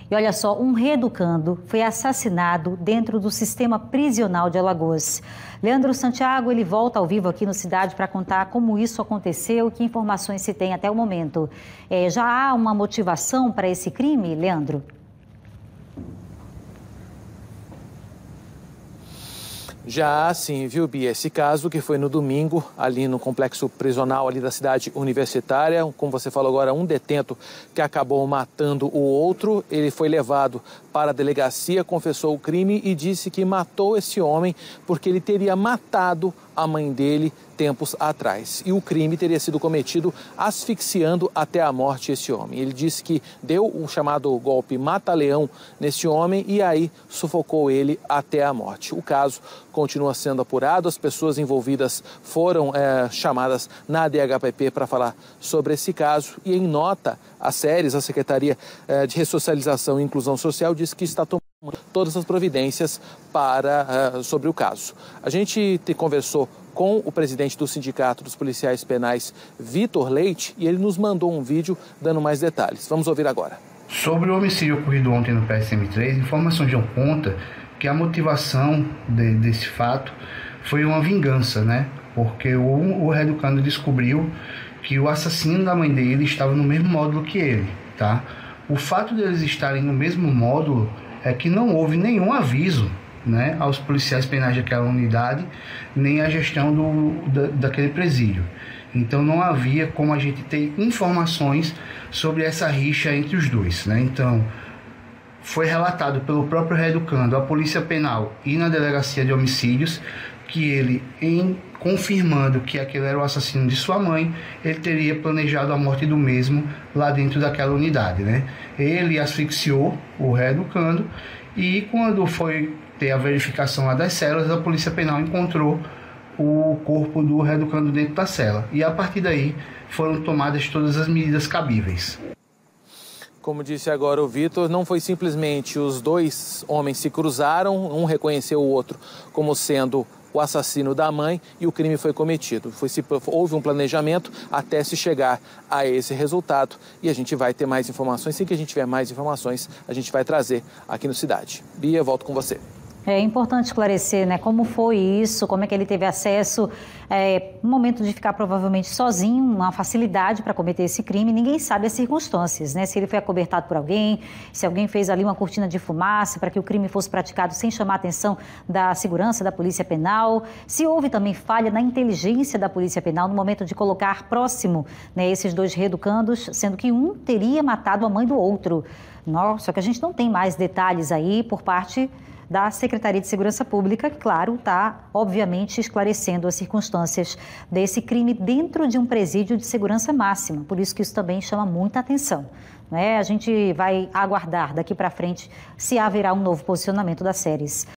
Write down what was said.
E olha só, um reeducando foi assassinado dentro do sistema prisional de Alagoas. Leandro Santiago, ele volta ao vivo aqui no Cidade para contar como isso aconteceu e que informações se tem até o momento. Já há uma motivação para esse crime, Leandro? Já sim, viu, Bia? Esse caso que foi no domingo, ali no complexo prisional ali da cidade universitária, como você falou agora, um detento que acabou matando o outro, ele foi levado para a delegacia, confessou o crime e disse que matou esse homem porque ele teria matado a mãe dele tempos atrás. E o crime teria sido cometido asfixiando até a morte esse homem. Ele disse que deu o chamado golpe mata-leão nesse homem e aí sufocou ele até a morte. O caso continua sendo apurado, as pessoas envolvidas foram chamadas na DHPP para falar sobre esse caso e em nota, a Secretaria de Ressocialização e Inclusão Social diz que está tomando todas as providências sobre o caso. A gente conversou com o presidente do Sindicato dos Policiais Penais, Vitor Leite, e ele nos mandou um vídeo dando mais detalhes. Vamos ouvir agora. Sobre o homicídio ocorrido ontem no PSM3, informações dão conta que a motivação desse fato foi uma vingança, né? Porque o reeducando descobriu que o assassino da mãe dele estava no mesmo módulo que ele, tá? O fato deles estarem no mesmo módulo é que não houve nenhum aviso, né, aos policiais penais daquela unidade, nem à gestão daquele presídio. Então não havia como a gente ter informações sobre essa rixa entre os dois, né? Então foi relatado pelo próprio reeducando à Polícia Penal e na Delegacia de Homicídios que ele, confirmando que aquele era o assassino de sua mãe, ele teria planejado a morte do mesmo lá dentro daquela unidade, né? Ele asfixiou o reeducando e quando foi ter a verificação lá das celas, a Polícia Penal encontrou o corpo do reeducando dentro da cela. E a partir daí foram tomadas todas as medidas cabíveis. Como disse agora o Vitor, não foi simplesmente os dois homens se cruzaram, um reconheceu o outro como sendo o assassino da mãe e o crime foi cometido. Houve um planejamento até se chegar a esse resultado e a gente vai ter mais informações. Assim que a gente tiver mais informações, a gente vai trazer aqui no Cidade. Bia, volto com você. É importante esclarecer, né, como foi isso, como é que ele teve acesso, no momento de ficar provavelmente sozinho, uma facilidade para cometer esse crime, ninguém sabe as circunstâncias, né, se ele foi acobertado por alguém, se alguém fez ali uma cortina de fumaça para que o crime fosse praticado sem chamar a atenção da segurança da Polícia Penal, se houve também falha na inteligência da Polícia Penal no momento de colocar próximo, né, esses dois reeducandos, sendo que um teria matado a mãe do outro. Só que a gente não tem mais detalhes aí por parte da Secretaria de Segurança Pública, que, claro, está, obviamente, esclarecendo as circunstâncias desse crime dentro de um presídio de segurança máxima. Por isso que isso também chama muita atenção, né? A gente vai aguardar daqui para frente se haverá um novo posicionamento das séries.